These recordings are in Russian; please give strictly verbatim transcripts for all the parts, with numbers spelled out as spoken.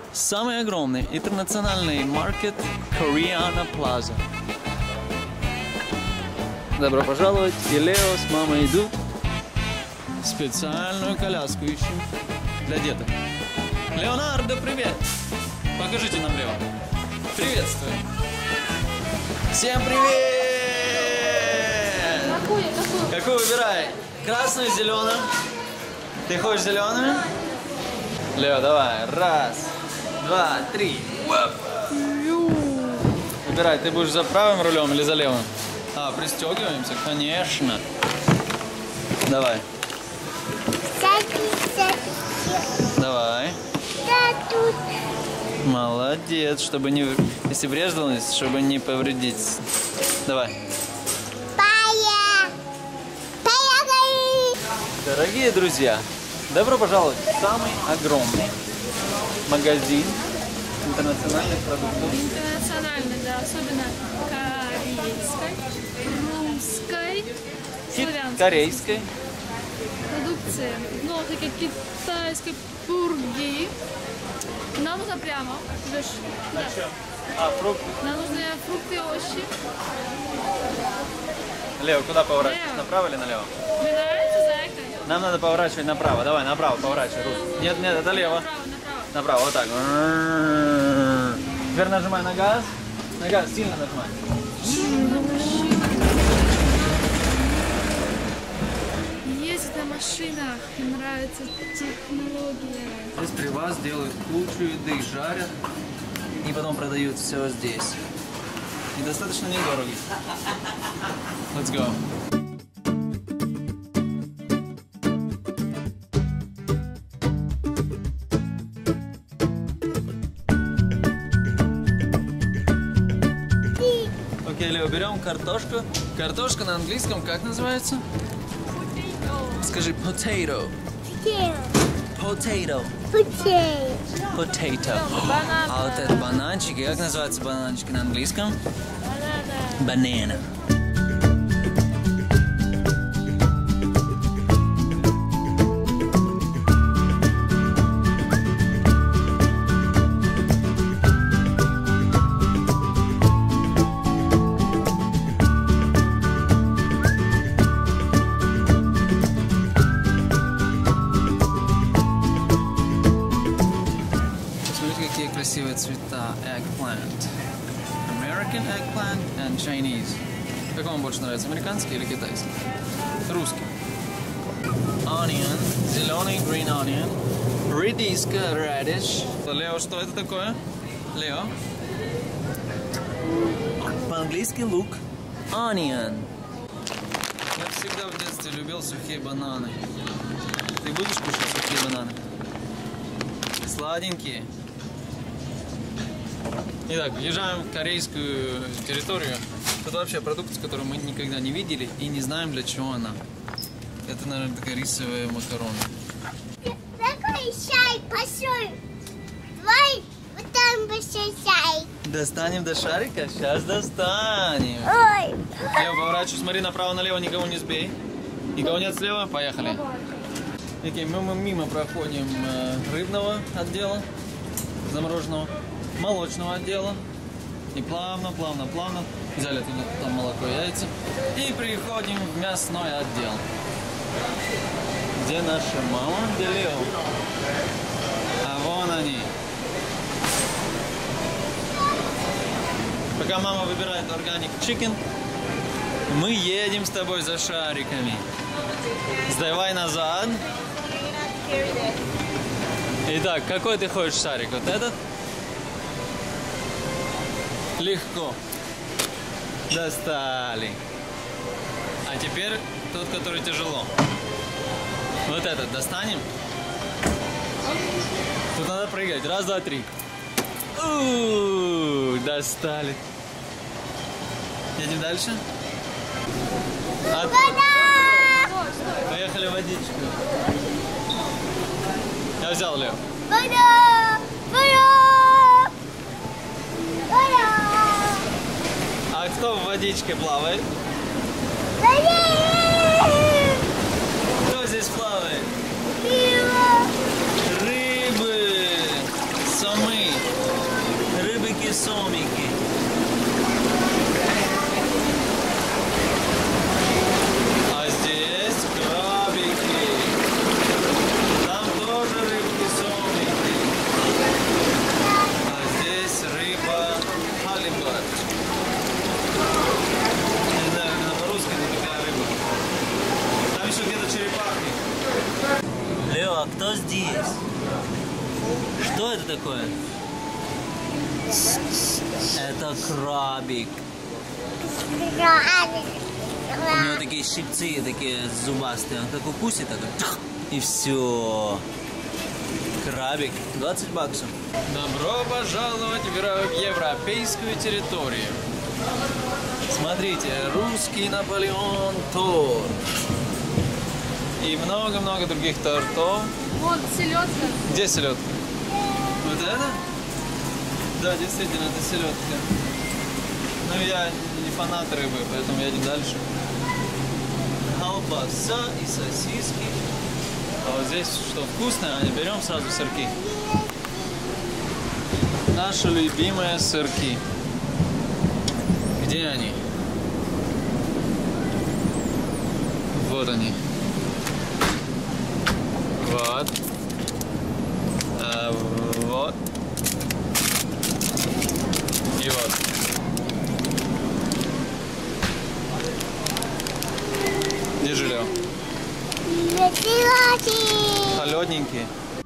Самый огромный интернациональный маркет Koreana Plaza. Добро пожаловать. И Лео с мамой идут. Специальную коляску ищем для деда. Леонардо, привет! Покажите нам, Лео. Приветствую. Всем привет! Какую, какую? Какую выбирай? Красную, зеленую? Ты хочешь зеленую? Лео, давай. Раз, два, три. Выбирай, ты будешь за правым рулем или за левым? А, пристегиваемся? Конечно. Давай. Давай. Молодец, чтобы не... Если врезалась, чтобы не повредить. Давай. Дорогие друзья, добро пожаловать в самый огромный магазин интернациональных продуктов. Интернациональный, да, особенно корейской, русской, славянской. Корейской. Продукции, ну, такие китайской, бургери. Нам нужно прямо, Леш, куда? А, фрукты. Нам нужны фрукты и овощи. Лео, куда поворачивать? Лео. Направо или налево? Мне нравится, зайка? Нам надо поворачивать направо. Давай, направо поворачивай. Нет, нет, это лево. Направо, направо. Направо, вот так. Теперь нажимай на газ. На газ сильно нажимай. Ездить на машинах, мне нравится технология. Здесь при вас делают кучу еды, жарят и потом продают все здесь. И достаточно недорого. Let's go. Окей, Лео, берем картошку. Картошка на английском как называется? Скажи potato. Potato. Potato. А вот это бананчики. Как называются бананчики на английском? Banana. Какие красивые цвета. Eggplant. American eggplant and Chinese. Как вам больше нравится, американский или китайский? Русский. Onion. Зеленый green onion. Редиска radish. Лео, что это такое? Лео? По-английски лук. Onion. Я всегда в детстве любил сухие бананы. Ты будешь кушать сухие бананы? Сладенькие. Итак, въезжаем в корейскую территорию. Тут вообще продукция, которую мы никогда не видели и не знаем, для чего она. Это, наверное, такая рисовая макароны. Какой чай большой? Давай вот там большой чай. Достанем до шарика? Сейчас достанем. Ой. Лево, поворачивай, смотри направо-налево, никого не сбей. Никого нет слева? Поехали. Окей, мы, мы мимо проходим э, рыбного отдела, замороженного. Молочного отдела. И плавно, плавно, плавно взяли туда, там молоко, яйца. И приходим в мясной отдел. Где наша мама? Где Лео? А вон они. Пока мама выбирает organic chicken, мы едем с тобой за шариками. Сдавай назад. Итак, какой ты хочешь шарик? Вот этот? Легко. Достали. А теперь тот, который тяжело. Вот этот достанем. Тут надо прыгать. Раз, два, три. У-у-у, достали. Едем дальше. От... Поехали в водичку. Я взял, Лев. Вода! Вода! Вода! А кто в водичке плавает? Кто здесь плавает? Рыбы! соми. Рыбки-сомики. А здесь крабики. Там тоже рыбки-сомики. А здесь рыба халибат. Не знаю, как она по-русски, но такая рыба. Там еще где-то черепахи. Лео, а кто здесь? Что это такое? Это крабик. У него такие щипцы, такие зубастые. Он так укусит, такой, и все. Крабик. двадцать баксов. Добро пожаловать в европейскую территорию. Смотрите, русский Наполеон торт. И много-много других тортов. Вот селедка. Где селедка? Вот это? Да, действительно, это селедка. Но я не фанат рыбы, поэтому едем дальше. Колбаса и сосиски. А вот здесь что вкусное, а берем сразу сырки. Наши любимые сырки. Где они? Вот они. Вот. А вот. И вот. Держи, Лео. Холодненькие.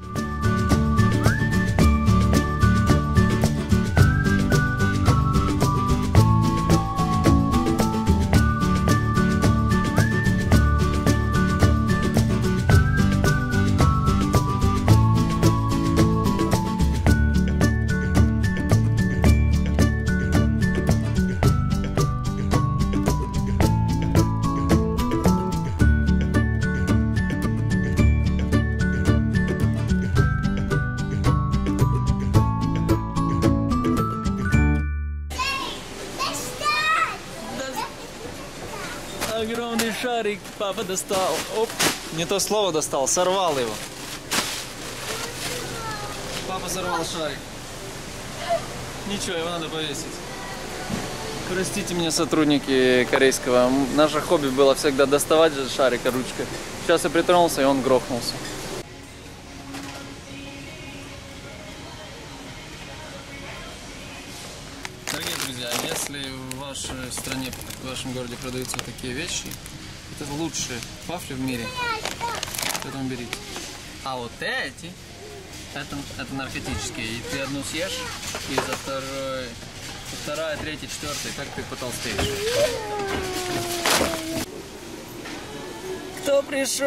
Огромный шарик папа достал. Оп, не то слово достал, сорвал его. Папа сорвал шарик. Ничего, его надо повесить. Простите меня, сотрудники корейского. Наше хобби было всегда доставать же шарика ручкой. Сейчас я притронулся, и он грохнулся. Дорогие друзья, если в вашей стране, в вашем городе продаются вот такие вещи, это лучшие вафли в мире, поэтому берите. А вот эти, это, это наркотические, и ты одну съешь, и за второй, вторая, третья, четвертая, как ты потолстеешь. Кто пришел?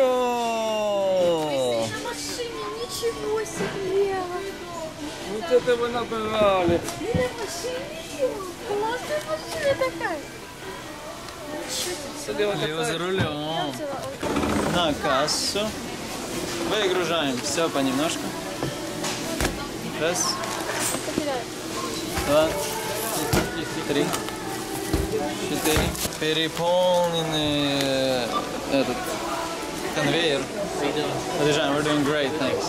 На машине, ничего себе! Вот это вы набрали. На машине! Классная машина такая! Лео за рулем. На кассу. Выгружаем все понемножку. Раз. Два. Три. Четыре. Переполненный этот конвейер. Подъезжаем. We're doing great, thanks.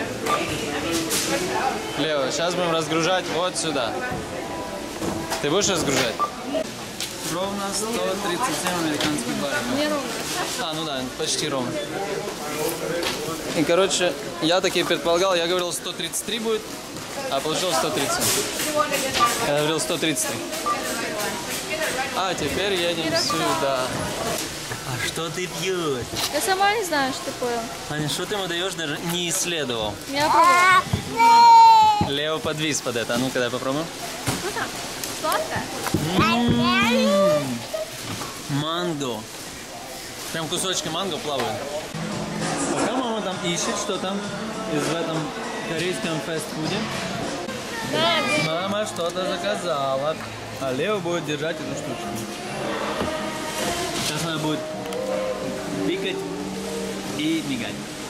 Лео, сейчас будем разгружать вот сюда. Ты будешь разгружать? Ровно сто тридцать семь американских баррелей. Не ровно. А, ну да, почти ровно. И, короче, я таки предполагал, я говорил сто тридцать три будет, а получилось сто тридцать. Я говорил сто тридцать три. А теперь едем сюда. А что ты пьешь? Я сама не знаю, что такое. Аня, что ты ему даешь, даже не исследовал. Я пробовала. Лео подвис под это. А ну-ка, дай попробуем. Вкусно? Сладко? М-м-м. Манго. Прям кусочки манго плавают. Пока мама там ищет, что там из в этом корейском фастфуде. Да, Мама что-то заказала. А Лео будет держать эту штучку. Сейчас она будет пикать и мигать.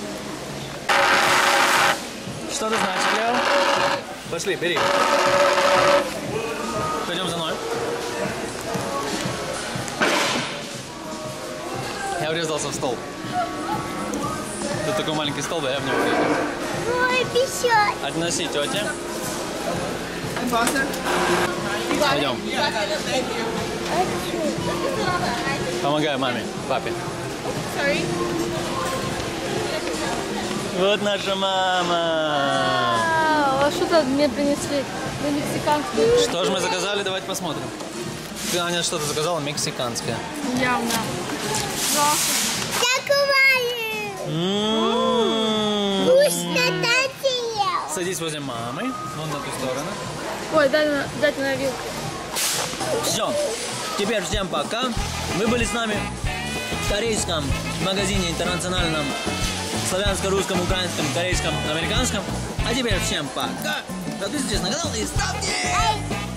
Что это значит, Лео? Пошли, бери. Пойдем за мной. Я врезался в стол. Тут такой маленький стол, да я в него врезался. Ой, пищать. Относи тете. Пойдем. Помогай маме, папе. Sorry. Вот наша мама. А что-то мне принесли на мексиканскую. Что же мы заказали? Давайте посмотрим. Ты, Аня, что-то заказала мексиканское. Явно. М-м-м. Вкусно Садись возле мамы, вон на ту сторону. Ой, дай на, дайте на вилку. Все, теперь всем пока. Вы были с нами в корейском магазине интернациональном, славянско-русском, украинском, корейском, американском. А теперь всем пока. Подписывайтесь на канал и ставьте...